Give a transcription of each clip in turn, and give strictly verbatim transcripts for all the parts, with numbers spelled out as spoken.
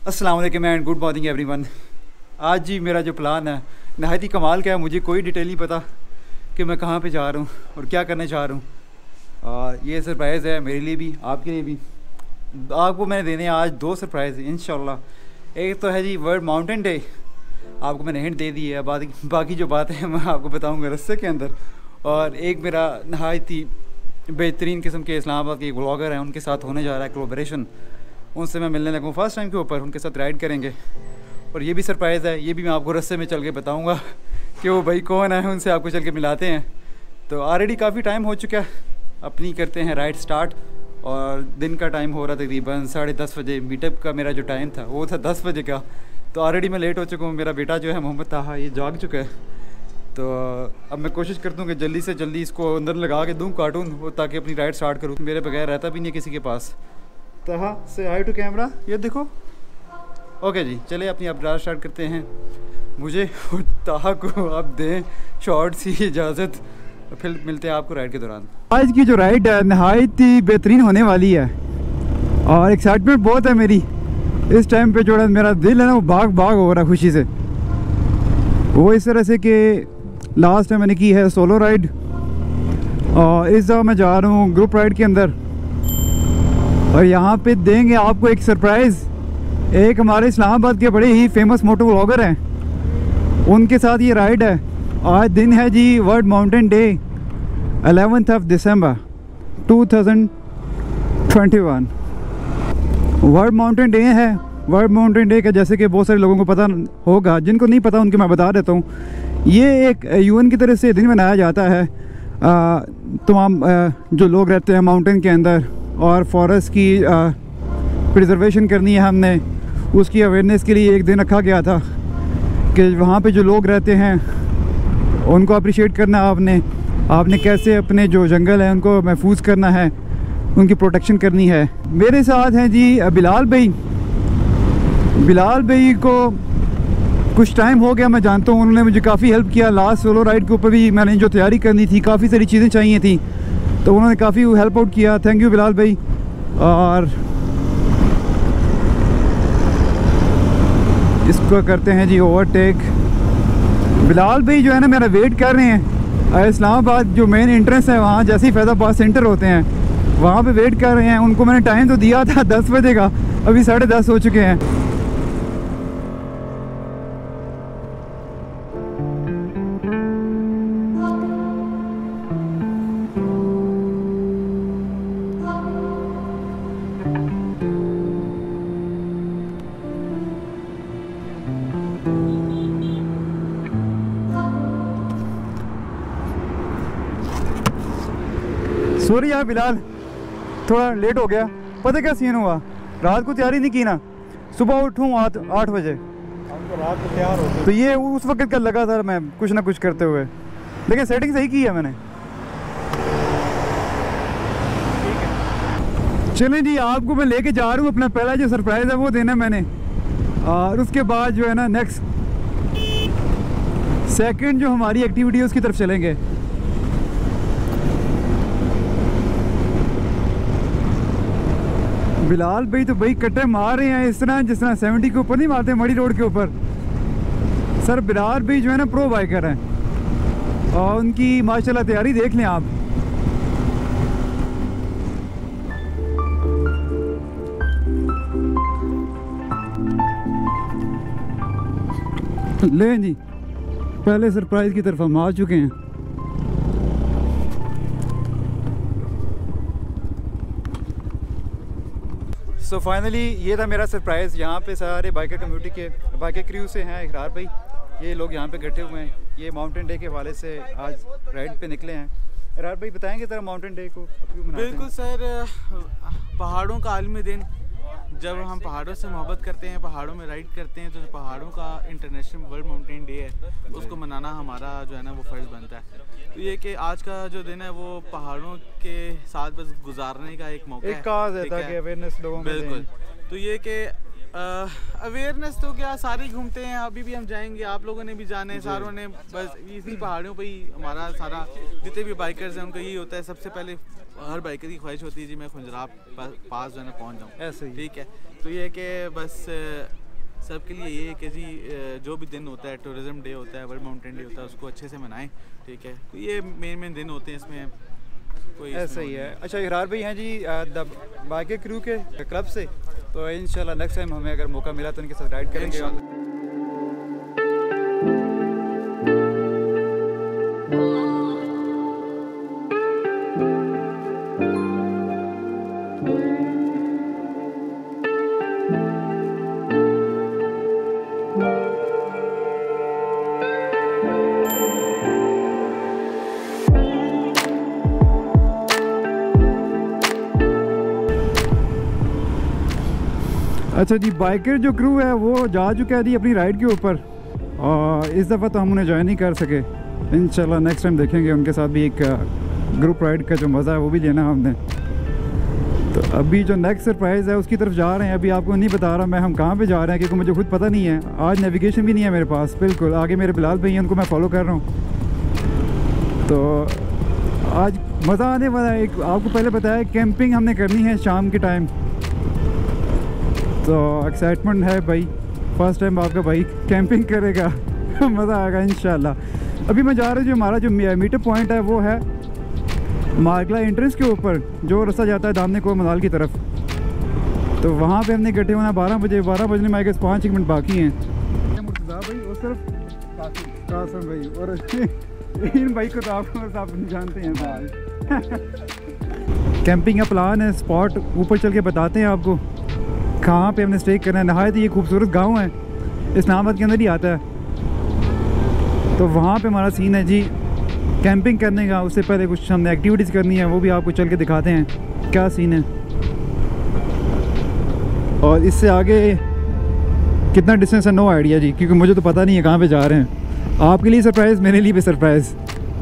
अस्सलाम वालेकुम and good morning everyone. आज जी मेरा जो प्लान है नहायत ही कमाल का है। मुझे कोई डिटेल नहीं पता कि मैं कहाँ पे जा रहा हूँ और क्या करने जा रहा हूँ। और ये सरप्राइज़ है मेरे लिए भी, आपके लिए भी। आपको मैंने देने आज दो सरप्राइज़ इंशाल्लाह। एक तो है जी वर्ल्ड माउंटेन डे, आपको मैंने हिंट दे दी है। बाकी बाकी जो बातें हैं मैं आपको बताऊँगा रस्ते के अंदर। और एक मेरा नहायत ही बेहतरीन किस्म के इस्लामाबाद के एक व्लॉगर हैं, उनके साथ होने जा रहा है कोलैबोरेशन। उनसे मैं मिलने लगूँ फर्स्ट टाइम के ऊपर, उनके साथ राइड करेंगे। और ये भी सरप्राइज़ है, ये भी मैं आपको रस्ते में चल के बताऊँगा कि वो भाई कौन है, उनसे आपको चल के मिलाते हैं। तो ऑलरेडी काफ़ी टाइम हो चुका है, अपनी करते हैं राइड स्टार्ट। और दिन का टाइम हो रहा था तकरीबन साढ़े दस बजे। मीटअप का मेरा जो टाइम था वो था दस बजे का। तो ऑलरेडी मैं लेट हो चुका हूँ। मेरा बेटा जो है मोहम्मद ताहा, ये जाग चुका है। तो अब मैं कोशिश करता हूँ कि जल्दी से जल्दी इसको अंदर लगा के दूँ कार्टून, वो ताकि अपनी राइड स्टार्ट करूँ। मेरे बगैर रहता भी नहीं किसी के पास। ताहा से हाई टू कैमरा, ये देखो। ओके जी, चले अपनी अब राइड स्टार्ट करते हैं। मुझे ताहा को अब दें शॉर्ट्स की इजाज़त, फिर मिलते हैं आपको राइड के दौरान। आज की जो राइड है नहायत ही बेहतरीन होने वाली है और एक्साइटमेंट बहुत है मेरी। इस टाइम पे जो है मेरा दिल है ना वो भाग भाग हो रहा है खुशी से। वो इस तरह से कि लास्ट टाइम मैंने की है सोलो राइड और इस दफ़ा मैं जा रहा हूँ ग्रुप राइड के अंदर। और यहाँ पे देंगे आपको एक सरप्राइज़। एक हमारे इस्लामाबाद के बड़े ही फेमस मोटो व्लॉगर हैं, उनके साथ ये राइड है। आज दिन है जी world mountain day, eleventh of December two thousand twenty one. World mountain day है। वर्ल्ड माउंटेन डे का जैसे कि बहुत सारे लोगों को पता होगा, जिनको नहीं पता उनके मैं बता देता हूँ। ये एक यूएन की तरफ से दिन मनाया जाता है तमाम जो लोग रहते हैं माउंटेन के अंदर। और फॉरेस्ट की प्रिजर्वेशन करनी है हमने, उसकी अवेयरनेस के लिए एक दिन रखा गया था कि वहाँ पे जो लोग रहते हैं उनको अप्रिशिएट करना आपने आपने कैसे अपने जो जंगल हैं उनको महफूज करना है, उनकी प्रोटेक्शन करनी है। मेरे साथ हैं जी बिलाल भाई। बिलाल भाई को कुछ टाइम हो गया मैं जानता हूँ, उन्होंने मुझे काफ़ी हेल्प किया। लास्ट सोलो राइड के ऊपर भी मैंने जो तैयारी करनी थी, काफ़ी सारी चीज़ें चाहिए थी, तो उन्होंने काफ़ी हेल्प आउट किया। थैंक यू बिलाल भाई। और इसको करते हैं जी ओवरटेक। बिलाल भाई जो है ना मेरा वेट कर रहे हैं इस्लामाबाद जो मेन एंट्रेंस है वहाँ, जैसे ही फैज़ाबाद सेंटर होते हैं वहाँ पे वेट कर रहे हैं। उनको मैंने टाइम तो दिया था दस बजे का, अभी साढ़े दस हो चुके हैं। सॉरी यार बिलाल, थोड़ा लेट हो गया। पता क्या सीन हुआ, रात को तैयारी नहीं की ना, सुबह उठूँ आठ आठ बजे। हम तो रात को तैयार हो गए, तो ये उस वक्त का लगा था मैं कुछ ना कुछ करते हुए, लेकिन सेटिंग सही की है मैंने। चलें जी, आपको मैं लेके जा रहा हूँ। अपना पहला जो सरप्राइज़ है वो देना मैंने, और उसके बाद जो है ना नेक्स्ट सेकंड जो हमारी एक्टिविटी है उसकी तरफ चलेंगे। बिलाल भाई तो भाई कट्टे मार रहे हैं इस तरह जिस तरह सेवेंटी के ऊपर नहीं मारते मड़ी रोड के ऊपर। सर बिलाल भाई जो है ना प्रो बाइकर हैं और उनकी माशाल्लाह तैयारी देख लें आप। लें जी, पहले सरप्राइज की तरफ हम आ चुके हैं। सो so फाइनली ये था मेरा सरप्राइज़। यहाँ पे सारे बाइकर कम्युनिटी के बाइकर क्रू से हैं। इकरार भाई, ये लोग यहाँ पे इकट्ठे हुए हैं। ये माउंटेन डे के हवाले से आज राइड पे निकले हैं। इकरार भाई बताएंगे तरह माउंटेन डे को क्यों मनाते हैं? बिल्कुल सर, पहाड़ों का आलमी दिन। जब हम पहाड़ों से मोहब्बत करते हैं, पहाड़ों में राइड करते हैं, तो जो पहाड़ों का इंटरनेशनल वर्ल्ड माउंटेन डे है उसको मनाना हमारा जो है ना वो फ़र्ज़ बनता है। तो ये कि आज का जो दिन है वो पहाड़ों के साथ बस गुजारने का एक मौका एक काज है ताकि अवेयरनेस लोगों में बिल्कुल। तो ये कि अवेयरनेस तो क्या सारे घूमते हैं, अभी भी हम जाएंगे, आप लोगों ने भी जाना है, सारों ने, बस इसी पहाड़ियों पे ही हमारा सारा जितने भी बाइकर्स हैं उनका यही होता है। सबसे पहले हर बाइकर की ख्वाहिश होती है जी मैं खुंजराब पास जो है ना पहुँच जाऊँ, ऐसे ही ठीक है। तो ये है कि बस सबके लिए ये है कि जी जो भी दिन होता है, टूरिज़म डे होता है, वर्ल्ड माउंटेन डे होता है, उसको अच्छे से मनाएं, ठीक है। तो ये मेन मेन दिन होते हैं, इसमें कोई ऐसा ही है। अच्छा इकरार भाई हैं जी द बाइकर क्रू के क्लब से, तो इंशाल्लाह नेक्स्ट टाइम हमें अगर मौका मिला तो उनके साथ राइड करेंगे। अच्छा जी, बाइकर जो क्रू है वो जा चुका है जी अपनी राइड के ऊपर, और इस दफ़ा तो हम उन्हें ज्वाइन नहीं कर सके। इंशाल्लाह नेक्स्ट टाइम देखेंगे, उनके साथ भी एक ग्रुप राइड का जो मज़ा है वो भी लेना हमने। तो अभी जो नेक्स्ट सरप्राइज़ है उसकी तरफ जा रहे हैं। अभी आपको नहीं बता रहा मैं हम कहाँ पे जा रहे हैं, क्योंकि मुझे खुद पता नहीं है। आज नेविगेशन भी नहीं है मेरे पास, बिल्कुल आगे मेरे बिलाल भाई हैं, उनको मैं फॉलो कर रहा हूँ। तो आज मज़ा आने वाला है। एक आपको पहले बताया कैंपिंग हमने करनी है शाम के टाइम, तो एक्साइटमेंट है भाई। फर्स्ट टाइम आपका भाई कैंपिंग करेगा मज़ा आएगा इंशाल्लाह। अभी मैं जा रहा हूँ, जो हमारा जो मीटअप पॉइंट है वो है मारगला एंट्रेंस के ऊपर, जो रास्ता जाता है दामने को मनाल की तरफ। तो वहाँ पे हमने इकट्ठे होना बारह बजे, बारह बजने में आगे पाँच एक मिनट बाकी हैं। मुर्तज़ा भाई और सिर्फ कासिम भाई और इन भाई को तो आप आप जानते हैं। कैंपिंग का प्लान है, स्पॉट ऊपर चल के बताते हैं आपको कहाँ पे हमने स्टे करना है। नहायत ये खूबसूरत गांव है, इस्लामाबाद के अंदर ही आता है। तो वहाँ पे हमारा सीन है जी कैंपिंग करने का। उससे पहले कुछ हमने एक्टिविटीज़ करनी है, वो भी आपको चल के दिखाते हैं क्या सीन है। और इससे आगे कितना डिस्टेंस है नो आइडिया जी, क्योंकि मुझे तो पता नहीं है कहाँ पे जा रहे हैं। आपके लिए सरप्राइज़, मेरे लिए भी सरप्राइज़।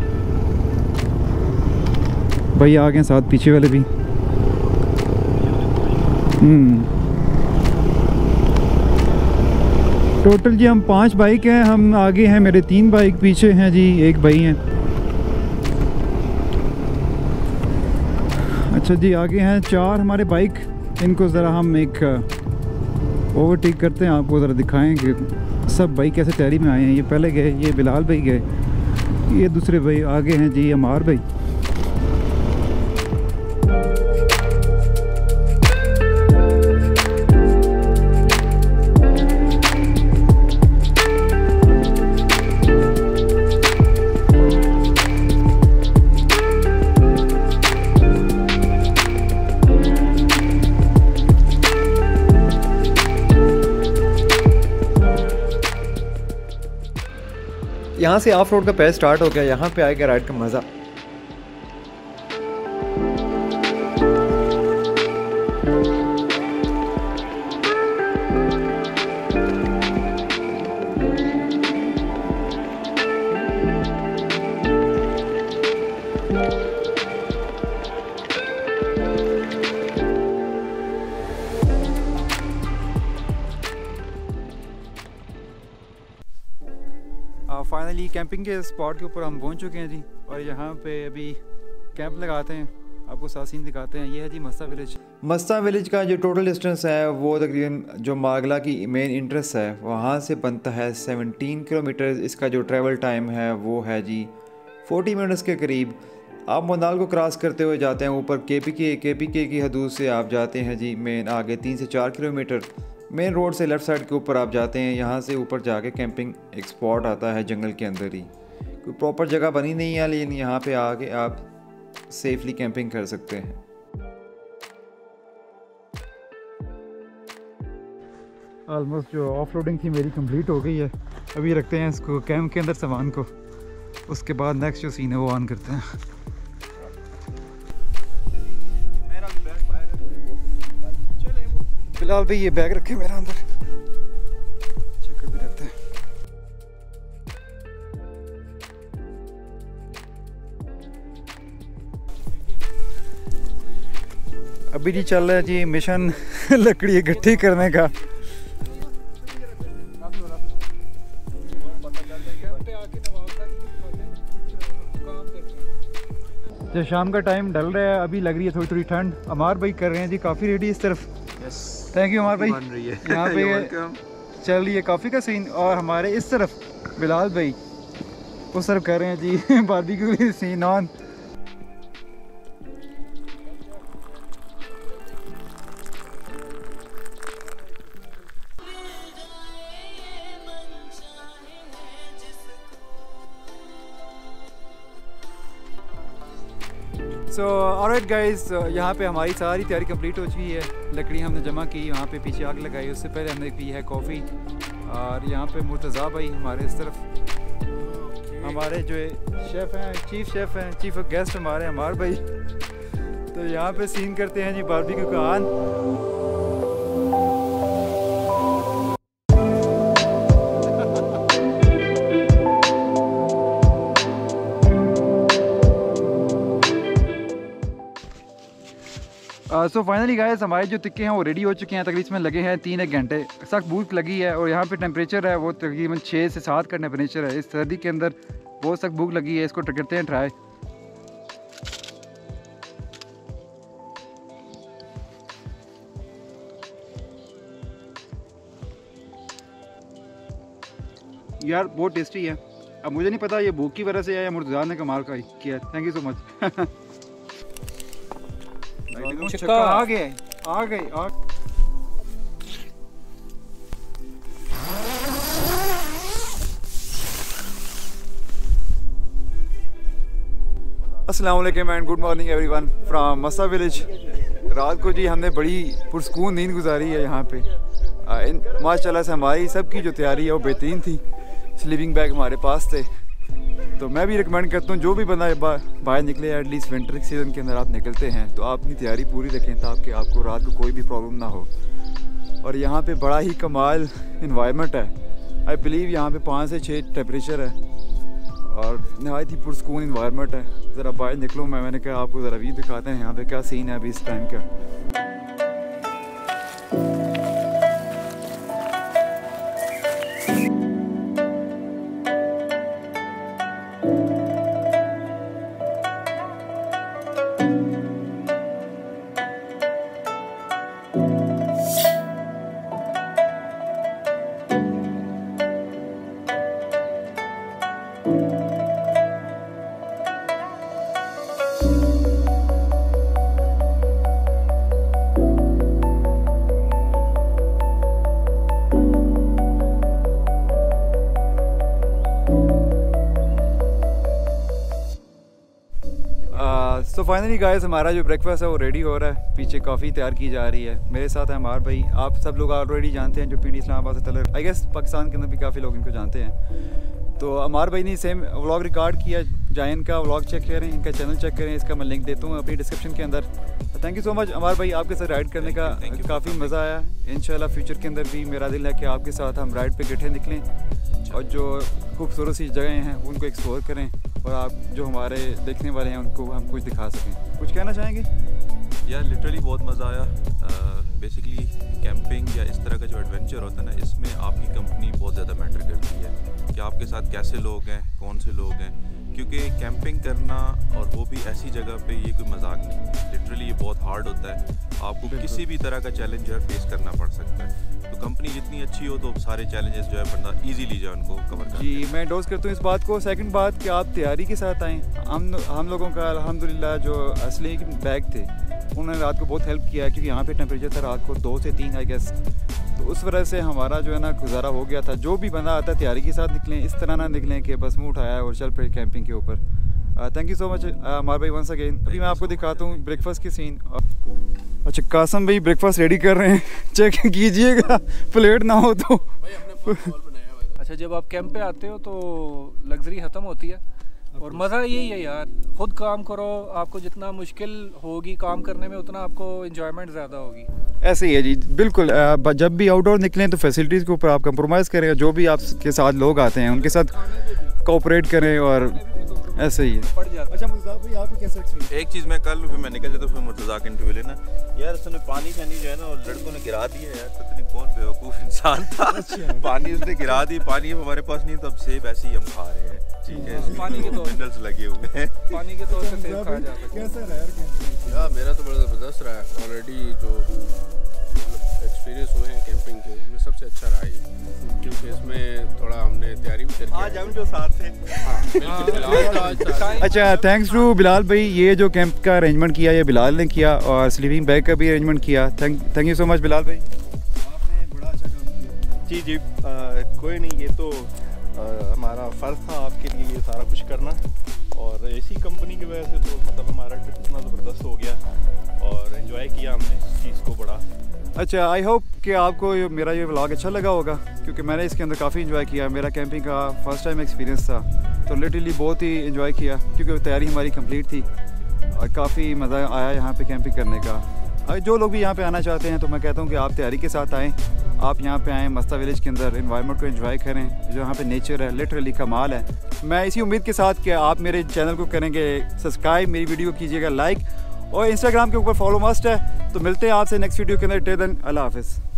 भैया आ गए साथ, पीछे वाले भी। हम्म टोटल जी हम पांच बाइक हैं, हम आगे हैं, मेरे तीन बाइक पीछे हैं जी, एक भाई हैं। अच्छा जी आगे हैं चार हमारे बाइक, इनको ज़रा हम एक ओवरटेक करते हैं, आपको ज़रा दिखाएं कि सब भाई कैसे तैयारी में आए हैं। ये पहले गए, ये बिलाल भाई गए, ये दूसरे भाई आगे हैं जी अमार भाई। यहाँ से ऑफ रोड का पैर स्टार्ट हो गया, यहाँ पे आएगा राइड का मज़ा। फाइनली कैंपिंग के स्पॉट के ऊपर हम पहुंच चुके हैं जी, और यहाँ पे अभी कैंप लगाते हैं, आपको साथ सीन दिखाते हैं। ये है जी मस्ता विलेज। मस्ता विलेज का जो टोटल डिस्टेंस है वो तकरीबन जो मारगला की मेन इंट्रेंस है वहाँ से बनता है सत्रह किलोमीटर। इसका जो ट्रैवल टाइम है वो है जी चालीस मिनट्स के करीब। आप मोनाल को क्रॉस करते हुए जाते हैं ऊपर के पी के के पी के की हदूद से आप जाते हैं जी मेन आगे तीन से चार किलोमीटर मेन रोड से लेफ़्ट साइड के ऊपर आप जाते हैं। यहाँ से ऊपर जाके कैंपिंग एक स्पॉट आता है जंगल के अंदर ही, कोई प्रॉपर जगह बनी नहीं है, लेकिन यहाँ पे आके आप सेफली कैंपिंग कर सकते हैं। ऑलमोस्ट जो ऑफ रोडिंग थी मेरी कंप्लीट हो गई है। अभी रखते हैं इसको कैंप के अंदर सामान को, उसके बाद नेक्स्ट जो सीन है वो ऑन करते हैं। फिलहाल भाई ये बैग रखे मेरा अंदर, चेक भी रखते हैं। अभी जी चल रहा है जी मिशन लकड़ी इकट्ठी करने का। अच्छा शाम का टाइम ढल रहा है, अभी लग रही है थोड़ी थोड़ी ठंड। अमार भाई कर रहे हैं जी काफ़ी रेडी इस तरफ। यस थैंक यू अमार भाई। बन रही है यहाँ पे चल रही है कॉफ़ी का सीन, और हमारे इस तरफ बिलाल भाई उस तरफ कर रहे हैं जी barbecue scene on. So alright guys, यहाँ पे हमारी सारी तैयारी कंप्लीट हो चुकी है। लकड़ी हमने जमा की, यहाँ पे पीछे आग लगाई, उससे पहले हमने पी है कॉफ़ी। और यहाँ पे मुर्तज़ा भाई हमारे इस तरफ, हमारे जो शेफ़ हैं, चीफ़ शेफ़ हैं, चीफ़ ऑफ गेस्ट हमारे हमार भाई। तो यहाँ पे सीन करते हैं जी बारबेक्यू का ऑन। सो फाइनली गाइस हमारे जो टिक्के हैं वो रेडी हो चुके हैं। तकरीबन इसमें लगे हैं तीन एक घंटे, सख्त भूख लगी है। और यहाँ पे टेम्परेचर है वो तकरीबन छः से सात का टेम्परेचर है। इस सर्दी के अंदर बहुत सख्त भूख लगी है। इसको करते हैं ट्राई। यार बहुत टेस्टी है। अब मुझे नहीं पता ये भूख की वजह से है या मुर्तज़ा ने कमाल का किया। Thank you so much. चक्का आ गए आ गए आ अस्सलाम वालेकुम and good morning everyone from Masa village. रात को जी हमने बड़ी पुरस्कून नींद गुजारी है यहाँ पे। माशाल्लाह से हमारी सबकी जो तैयारी है वो बेहतरीन थी। स्लीपिंग बैग हमारे पास थे। तो मैं भी रिकमेंड करता हूँ जो भी बंदा बाहर निकले, एटलीस्ट विंटर सीज़न के अंदर आप निकलते हैं तो आप अपनी तैयारी पूरी रखें ताकि आपको रात को कोई भी प्रॉब्लम ना हो। और यहाँ पे बड़ा ही कमाल इन्वायरमेंट है। आई बिलीव यहाँ पे पाँच से छः टेम्परेचर है और नहायत ही पुरस्कून इन्वायरमेंट है। ज़रा बाहर निकलो, मैं मैंने कहा आपको ज़रा व्यू दिखाते हैं यहाँ पे क्या सीन है अभी इस टाइम का। सो फाइनली गाइस हमारा जो ब्रेकफास्ट है वो रेडी हो रहा है। पीछे कॉफ़ी तैयार की जा रही है। मेरे साथ है हमार भाई। आप सब लोग ऑलरेडी जानते हैं जो पिंडी इस्लामाबाद से तलक, आई गेस पाकिस्तान के अंदर भी काफ़ी लोग इनको जानते हैं। तो अमार भाई ने सेम व्लॉग रिकॉर्ड किया। जाए इनका व्लॉग चेक करें, इनका चैनल चेक करें, इसका मैं लिंक देता हूँ अपनी डिस्क्रिप्शन के अंदर। Thank you so much Amar भाई, आपके साथ राइड करने का काफ़ी मज़ा आया। इंशाल्लाह फ्यूचर के अंदर भी मेरा दिल है कि आपके साथ हम राइड पे इकट्ठे निकलें और जो खूबसूरत सी जगहें हैं उनको एक्सप्लोर करें और आप जो हमारे देखने वाले हैं उनको हम कुछ दिखा सकें। कुछ कहना चाहेंगे? यार लिटरली बहुत मज़ा आया। बेसिकली कैंपिंग या इस तरह का जो एडवेंचर होता है ना, इसमें आपकी कंपनी बहुत ज़्यादा मैटर करती है कि आपके साथ कैसे लोग हैं, कौन से लोग हैं। क्योंकि कैंपिंग करना और वो भी ऐसी जगह पे ये कोई मजाक नहीं। लिटरली ये बहुत हार्ड होता है। आपको किसी भी तरह का चैलेंज जो है फेस करना पड़ सकता है। तो कंपनी जितनी अच्छी हो तो सारे चैलेंजेस जो है बंदा इजीली जो है उनको कवर कर। जी मैं डोज करता हूँ इस बात को। सेकंड बात कि आप तैयारी के साथ आएँ। हम हम लोगों का अल्हम्दुलिल्लाह जो असली बैग थे उन्होंने रात को बहुत हेल्प किया है क्योंकि यहाँ पे टेम्परेचर था रात को दो से तीन आई गेस। तो उस वजह से हमारा जो है ना गुजारा हो गया था। जो भी बंदा आता है तैयारी के साथ निकलें, इस तरह ना निकलें कि बस मुँह उठाया और चल फिर कैंपिंग के ऊपर। थैंक यू सो मच हमारे भाई वंस अगेन। अभी मैं आपको दिखाता हूँ ब्रेकफास्ट के सीन। अच्छा कासम भाई ब्रेकफास्ट रेडी कर रहे हैं, चेक कीजिएगा प्लेट ना हो तो। अच्छा जब आप कैंप पे आते हो तो लग्जरी ख़त्म होती है और मज़ा यही है यार, खुद काम करो। आपको जितना मुश्किल होगी काम करने में उतना आपको एंजॉयमेंट ज़्यादा होगी। ऐसे ही है जी बिल्कुल। जब भी आउटडोर निकलें तो फैसिलिटीज़ के ऊपर आप कंप्रोमाइज़ करें। जो भी आपके साथ लोग आते हैं उनके साथ कोऑपरेट करें और ऐसे ही है। अच्छा मुर्तज़ा भाई आपको कैसा एक्सपीरियंस? एक चीज़ मैं कर लूँ फिर मैं निकल जाता हूँ। फिर मुर्तज़ा के इंटरव्यू लेना यार, उसने पानी शानी जो है ना और लड़कों ने गिरा दिया यार। पता नहीं कौन बेवकूफ़ इंसान था। पानी उसने गिरा दी, पानी हमारे पास नहीं तो अब सेब ऐसे ही हम खा रहे हैं। ठीक है, पानी के तौर मिनरल्स लगे हुए हैं। पानी के तौर पे सेब खाया जा सकता है। कैसा रहा यार कैंपिंग? यार मेरा तो बड़ा ज़बरदस्त रहा है। ऑलरेडी जो मतलब एक्सपीरियंस हुए हैं कैंपिंग के, इसमें सबसे अच्छा रहा ये, क्योंकि इसमें थोड़ा हमने तैयारी भी करके आज हम जो साथ थे। हाँ बिल्कुल आज तो आज अच्छा, थैंक्स टू बिलाल भाई, ये जो कैंप का अरेंजमेंट किया ये बिलाल ने किया और स्लीपिंग बैग का भी अरेंजमेंट किया। Thank thank you so much Bilal भाई, आपने बड़ा अच्छा काम किया। जी जी आ, कोई नहीं, ये तो आ, हमारा फ़र्ज़ था आपके लिए ये सारा कुछ करना, और इसी कंपनी की वजह से तो मतलब हमारा ट्रिप इतना ज़बरदस्त हो गया और एंजॉय किया हमने इस चीज़ को बड़ा। अच्छा, आई होप कि आपको ये मेरा ये व्लॉग अच्छा लगा होगा, क्योंकि मैंने इसके अंदर काफ़ी इन्जॉय किया। मेरा कैंपिंग का फर्स्ट टाइम एक्सपीरियंस था, तो लिटरली बहुत ही इन्जॉय किया, क्योंकि तैयारी हमारी कंप्लीट थी और काफ़ी मज़ा आया यहाँ पे कैंपिंग करने का। और जो लोग भी यहाँ पे आना चाहते हैं तो मैं कहता हूँ कि आप तैयारी के साथ आएँ, आप यहाँ पे आएँ मस्ता विलेज के अंदर, इन्वायरमेंट को एंजॉय करें। जो यहाँ पे नेचर है लिटरली कमाल है। मैं इसी उम्मीद के साथ कि आप मेरे चैनल को करेंगे सब्सक्राइब, मेरी वीडियो कीजिएगा लाइक, और इंस्टाग्राम के ऊपर फॉलो मस्ट है। तो मिलते हैं आपसे नेक्स्ट वीडियो के अंदर। टिल देन अल्लाह हाफ़िज़।